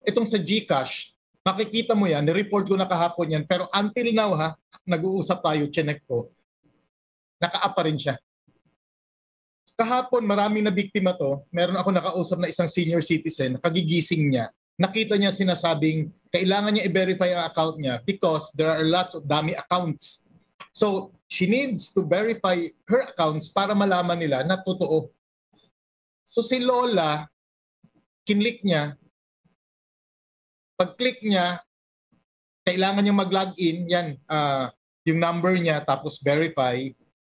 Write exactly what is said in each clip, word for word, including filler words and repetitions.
itong sa GCash, makikita mo yan, ni-report ko na kahapon yan, pero until now ha, nag-uusap tayo, chinek ko, naka-up pa rin siya. Kahapon, maraming na biktima to. Meron ako nakausap na isang senior citizen, kagigising niya. Nakita niya sinasabing kailangan niya i-verify ang account niya because there are lots of dummy accounts. So, she needs to verify her accounts para malaman nila na totoo. So, si Lola, kinlik niya. Pag-click niya, kailangan niya mag-login. Yan, uh, yung number niya, tapos verify.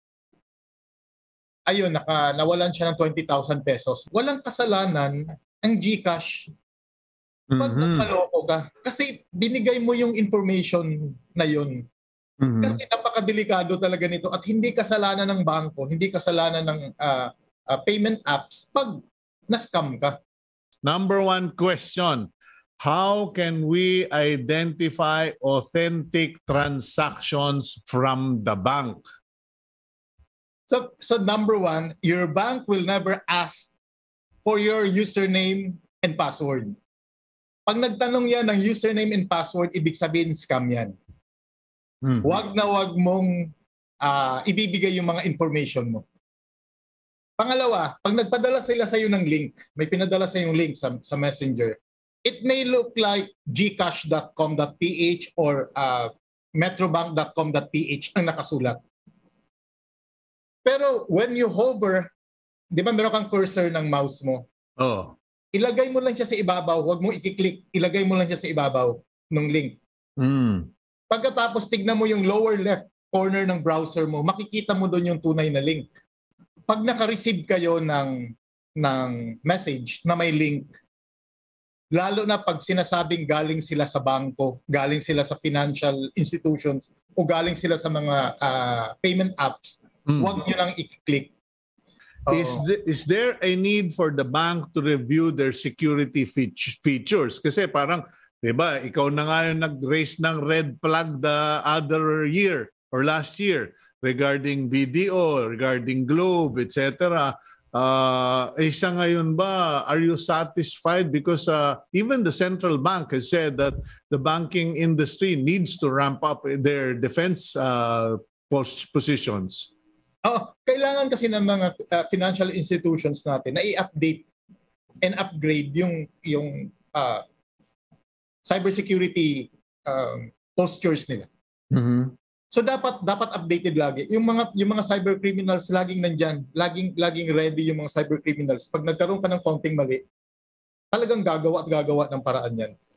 Ayun, naka, nawalan siya ng twenty thousand pesos. Walang kasalanan ang GCash. Pag Mhm. maloko ka, kasi binigay mo yung information na yun. Mhm. Kasi napakadelikado talaga nito at hindi kasalanan ng bangko, hindi kasalanan ng uh, uh, payment apps pag na-scam ka. Number one question, how can we identify authentic transactions from the bank? So, so number one, your bank will never ask for your username and password. Pag nagtanong yan ng username and password, ibig sabihin scam yan. Mm-hmm. Huwag na huwag mong uh, ibibigay yung mga information mo. Pangalawa, pag nagpadala sila sa iyo ng link, may pinadala sa yung link sa, sa Messenger, it may look like gcash dot com dot p h or uh, metrobank dot com dot p h ang nakasulat. Pero when you hover, di ba meron kang cursor ng mouse mo? Oh. Ilagay mo lang siya sa ibabaw, huwag mo i-click, ilagay mo lang siya sa ibabaw ng link. Mm. Pagkatapos tignan mo yung lower left corner ng browser mo, makikita mo doon yung tunay na link. Pag naka-receive kayo ng, ng message na may link, lalo na pag sinasabing galing sila sa bangko, galing sila sa financial institutions, o galing sila sa mga uh, payment apps, mm. huwag nyo nang i-click. Is, the, is there a need for the bank to review their security features? Kasi parang, di ba, ikaw na nga yung nag-raise ng red flag the other year or last year regarding B D O, regarding Globe, et cetera. Uh, isa ngayon ba, are you satisfied? Because uh, even the central bank has said that the banking industry needs to ramp up their defense uh, positions. Oh, kailangan kasi ng mga uh, financial institutions natin na i-update and upgrade yung yung uh, cybersecurity um, postures nila. Mm-hmm. So dapat dapat updated lagi. Yung mga yung mga cyber criminals laging nandiyan, laging laging ready yung mga cyber criminals. Pag nagkaroon ka ng konting mali, talagang gagawa at gagawa ng paraan yan.